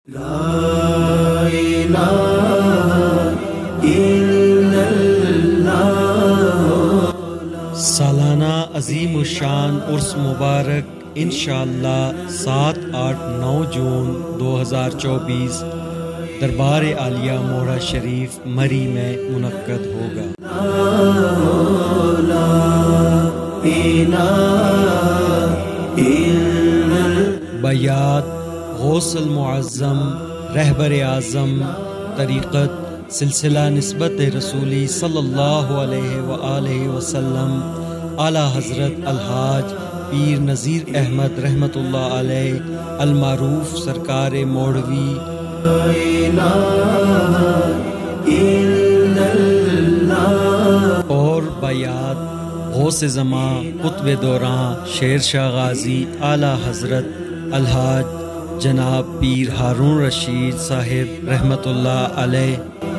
سالانہ عظیم الشان عرس مبارک انشاءاللہ 7، 8، 9 جون 2024 دربار عالیہ موڑا شریف مری میں منعقد ہوگا۔ بیات غوث المعظم رہبر اعظم طریقت سلسلہ نسبت رسولی صلی اللہ علیہ وآلہ وسلم اعلیٰ حضرت الحاج پیر نذیر احمد رحمۃ اللہ علیہ المعروف سرکار موڑوی اور بیات غوث زمان قطب دوران شیر شاہ غازی اعلیٰ حضرت الحاج جناب پیر ہارون رشید صاحب رحمۃ اللہ علیہ۔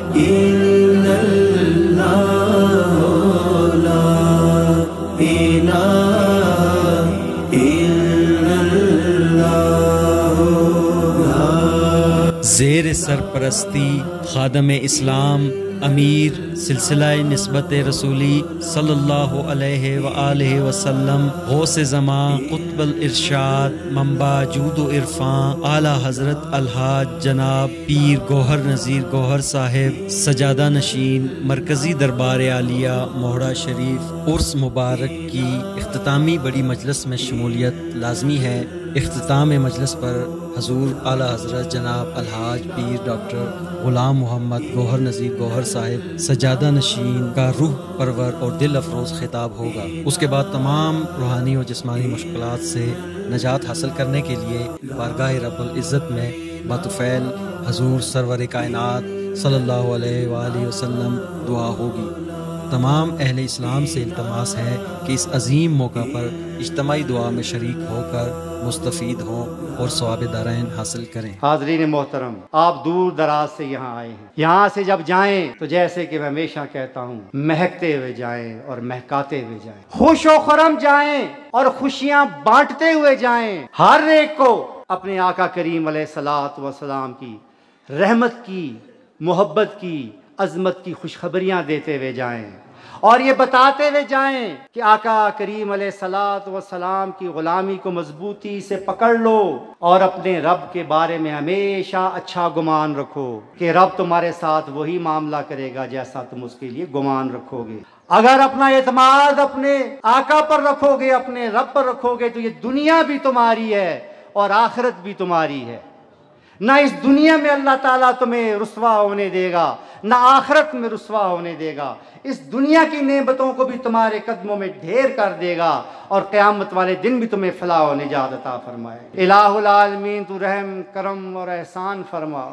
زیر سرپرستی خادم اسلام امیر سلسلہ نسبت رسولی صلی اللہ علیہ وآلہ وسلم غوث زمان قطب الارشاد منبع جود و عرفان اعلیٰ حضرت الحاج جناب پیر گوہر نذیر گوہر صاحب سجادہ نشین مرکزی دربار عالیہ موڑا شریف عرس مبارک کی اختتامی بڑی مجلس میں شمولیت لازمی ہے۔ اختتام مجلس پر حضور اعلیٰ حضرت جناب الحاج پیر ڈاکٹر غلام محمد گوہر نذیر گوہر صاحب سجادہ نشین کا روح پرور اور دل افروز خطاب ہوگا۔ اس کے بعد تمام روحانی اور جسمانی مشکلات سے نجات حاصل کرنے کے لیے بارگاہ رب العزت میں بطفیل حضور سرور کائنات صلی اللہ علیہ وآلہ وسلم دعا ہوگی۔ تمام اہل اسلام سے التماس ہے کہ اس عظیم موقع پر اجتماعی دعا میں شریک ہو کر مستفید ہوں اور ثواب دارین حاصل کریں۔ حاضرین محترم، آپ دور دراز سے یہاں آئے ہیں۔ یہاں سے جب جائیں تو جیسے کہ میں ہمیشہ کہتا ہوں، مہکتے ہوئے جائیں اور مہکاتے ہوئے جائیں، خوش و خرم جائیں اور خوشیاں بانٹتے ہوئے جائیں۔ ہر ایک کو اپنے آقا کریم علیہ الصلوۃ والسلام کی رحمت کی، محبت کی، عظمت کی خوشخبریاں دیتے ہوئے جائیں اور یہ بتاتے ہوئے جائیں کہ آقا کریم علیہ الصلوۃ والسلام کی غلامی کو مضبوطی سے پکڑ لو اور اپنے رب کے بارے میں ہمیشہ اچھا گمان رکھو کہ رب تمہارے ساتھ وہی معاملہ کرے گا جیسا تم اس کے لیے گمان رکھو گے۔ اگر اپنا اعتماد اپنے آقا پر رکھو گے، اپنے رب پر رکھو گے، تو یہ دنیا بھی تمہاری ہے اور آخرت بھی تمہاری ہے۔ نہ اس دنیا میں اللہ تعالیٰ تمہیں رسوا ہونے دے گا، نہ آخرت میں رسوا ہونے دے گا۔ اس دنیا کی نعمتوں کو بھی تمہارے قدموں میں ڈھیر کر دے گا اور قیامت والے دن بھی تمہیں فلاح و نجات عطا فرمائے۔ الہ العالمین تو رحم کرم اور احسان فرما،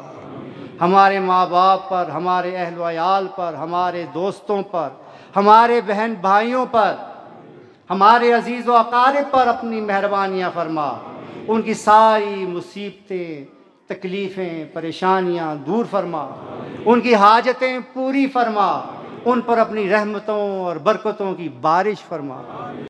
ہمارے ماں باپ پر، ہمارے اہل و عیال پر، ہمارے دوستوں پر، ہمارے بہن بھائیوں پر، ہمارے عزیز و اقارب پر اپنی مہربانیاں فرما، ان کی ساری مصیبتیں، تکلیفیں، پریشانیاں دور فرما، ان کی حاجتیں پوری فرما، ان پر اپنی رحمتوں اور برکتوں کی بارش فرما۔